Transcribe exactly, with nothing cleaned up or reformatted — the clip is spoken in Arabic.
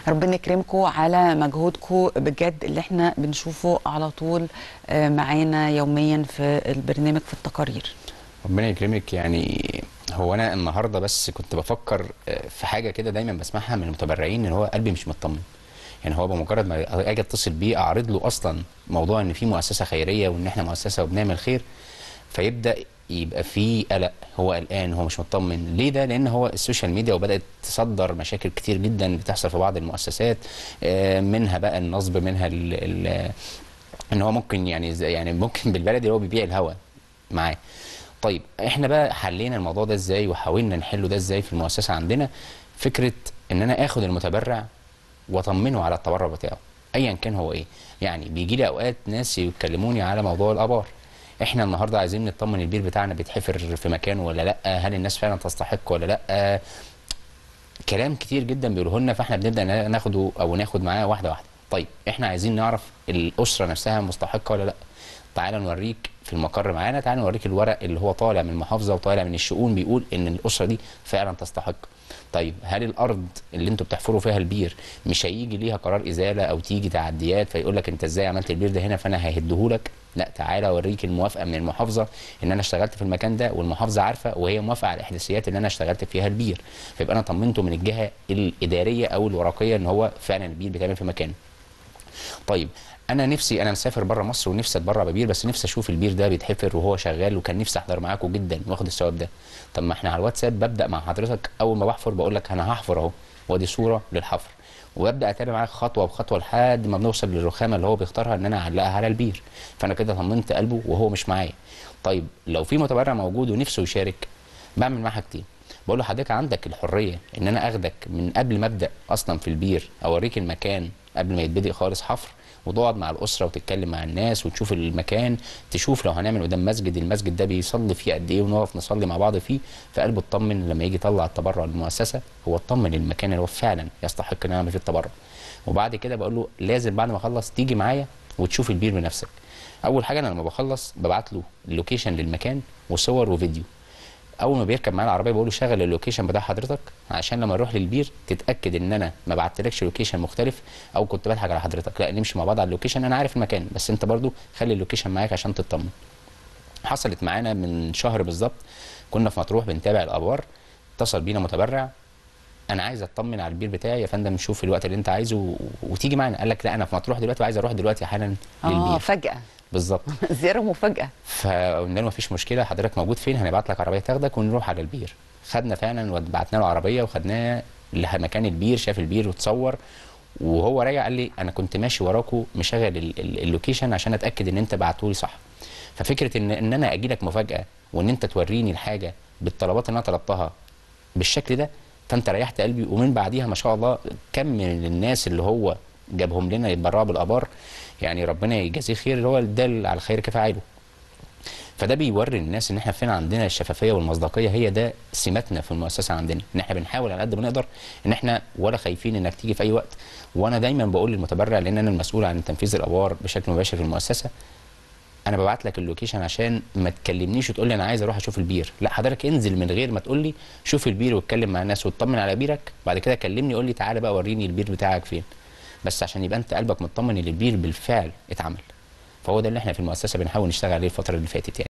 ربنا يكرمكم على مجهودكم بجد اللي احنا بنشوفه على طول معانا يوميا في البرنامج في التقارير. ربنا يكرمك. يعني هو انا النهارده بس كنت بفكر في حاجه كده دايما بسمعها من المتبرعين، ان هو قلبي مش مطمن. يعني هو بمجرد ما اجي اتصل بيه اعرض له اصلا موضوع ان في مؤسسه خيريه وان احنا مؤسسه وبنعمل خير، فيبدا يبقى في قلق، هو قلقان، هو مش مطمن. ليه ده؟ لان هو السوشيال ميديا وبدات تصدر مشاكل كتير جدا بتحصل في بعض المؤسسات، منها بقى النصب، منها ال ال ان هو ممكن يعني يعني ممكن بالبلدي هو بيبيع الهوا معاه. طيب احنا بقى حلينا الموضوع ده ازاي وحاولنا نحله ده ازاي في المؤسسه عندنا؟ فكره ان انا اخد المتبرع واطمنه على التبرع بتاعه ايا كان هو ايه. يعني بيجي لي اوقات ناس يكلموني على موضوع الابار، احنا النهارده عايزين نطمن البير بتاعنا بيتحفر في مكانه ولا لا، هل الناس فعلا تستحق ولا لا. كلام كتير جدا بيقولوه لنا، فاحنا بنبدا ناخده او ناخد معاه واحده واحده. طيب احنا عايزين نعرف الاسره نفسها مستحقه ولا لا. تعال نوريك في المقر معانا، تعال نوريك الورق اللي هو طالع من المحافظه وطالع من الشؤون بيقول ان الاسره دي فعلا تستحق. طيب هل الارض اللي انتوا بتحفروا فيها البير مش هيجي ليها قرار ازاله او تيجي تعديات فيقول لك انت ازاي عملت البير ده هنا فانا ههدهولك؟ لا، تعالى اوريك الموافقه من المحافظه ان انا اشتغلت في المكان ده، والمحافظه عارفه وهي موافقه على الاحداثيات اللي انا اشتغلت فيها البير، فيبقى انا طمنته من الجهه الاداريه او الورقيه ان هو فعلا البير بيتعمل في مكانه. طيب انا نفسي، انا مسافر بره مصر ونفسي اتبرع ببير، بس نفسي اشوف البير ده بيتحفر وهو شغال، وكان نفسي احضر معاكم جدا واخد الثواب ده. طب ما احنا على الواتساب ببدا مع حضرتك اول ما بحفر بقول لك انا هحفر اهو، وادي صوره للحفر، وابدا اتابع معاك خطوه بخطوه لحد ما بنوصل للرخامه اللي هو بيختارها ان انا اعلقها على البير، فانا كده طمنت قلبه وهو مش معايا. طيب لو في متبرع موجود ونفسه يشارك، بعمل معاه حاجتين. بقول له حضرتك عندك الحريه ان انا اخدك من قبل ما ابدا اصلا في البير، اوريك المكان قبل ما يتبدأ خالص حفر، وتقعد مع الاسره وتتكلم مع الناس وتشوف المكان، تشوف لو هنعمل قدام مسجد المسجد ده بيصلي فيه قد ايه ونقف نصلي مع بعض فيه، فقلبه اطمن لما يجي يطلع التبرع للمؤسسه هو اطمن المكان اللي هو فعلا يستحق ان انا اعمل فيه التبرع. وبعد كده بقول له لازم بعد ما اخلص تيجي معايا وتشوف البير بنفسك. اول حاجه انا لما بخلص ببعت له اللوكيشن للمكان وصور وفيديو. اول ما بيركب معايا العربيه بقول له شغل اللوكيشن بتاع حضرتك عشان لما نروح للبير تتاكد ان انا ما بعتلكش لوكيشن مختلف او كنت بضحك على حضرتك، لا نمشي مع بعض على اللوكيشن، انا عارف المكان بس انت برضو خلي اللوكيشن معاك عشان تطمن. حصلت معانا من شهر بالظبط، كنا في مطروح بنتابع الابار، اتصل بينا متبرع انا عايز اطمن على البير بتاعي يا فندم، شوف الوقت اللي انت عايزه وتيجي معانا. قال لك لا انا في مطروح دلوقتي وعايز اروح دلوقتي حالا للبير. اه فجاه بالظبط. زياره مفاجاه. فقلنا له مفيش مشكله، حضرتك موجود فين؟ هنبعت لك عربيه تاخدك ونروح على البير. خدنا فعلا وبعتنا له عربيه وخدناه لمكان البير، شاف البير وتصور، وهو راجع قال لي انا كنت ماشي وراكو مشغل اللوكيشن عشان اتاكد ان انت بعته لي صح. ففكره ان ان انا اجي لك مفاجاه وان انت توريني الحاجه بالطلبات اللي انا طلبتها بالشكل ده، فانت ريحت قلبي. ومن بعديها ما شاء الله كم من الناس اللي هو جابهم لنا يتبرعوا بالابار، يعني ربنا يجازيه خير، اللي هو الدال على الخير كفاعله. فده بيوري الناس ان احنا فين عندنا الشفافيه والمصداقيه، هي ده سماتنا في المؤسسه عندنا، ان احنا بنحاول على قد ما نقدر ان احنا ولا خايفين انك تيجي في اي وقت. وانا دايما بقول للمتبرع، لان انا المسؤول عن تنفيذ الابار بشكل مباشر في المؤسسه، انا ببعت لك اللوكيشن عشان ما تكلمنيش وتقول لي انا عايز اروح اشوف البير، لا حضرتك انزل من غير ما تقول لي، شوف البير واتكلم مع الناس واطمن على بيرك، بعد كده كلمني قول لي تعالى بقى وريني البير بتاعك فين، بس عشان يبقى انت قلبك مطمن ان البير بالفعل اتعمل. فهو ده اللي احنا في المؤسسه بنحاول نشتغل عليه الفتره اللي فاتت يعني.